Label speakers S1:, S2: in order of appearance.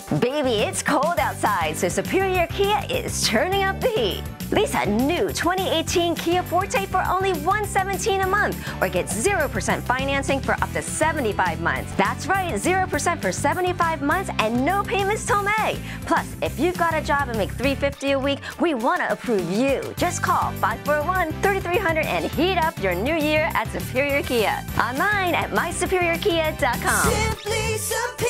S1: Baby, it's cold outside, so Superior Kia is turning up the heat. Lease a new 2018 Kia Forte for only $117 a month, or get 0% financing for up to 75 months. That's right, 0% for 75 months and no payments till May. Plus, if you've got a job and make $350 a week, we want to approve you. Just call 541-3300 and heat up your new year at Superior Kia. Online at mysuperiorkia.com.
S2: Simply Superior.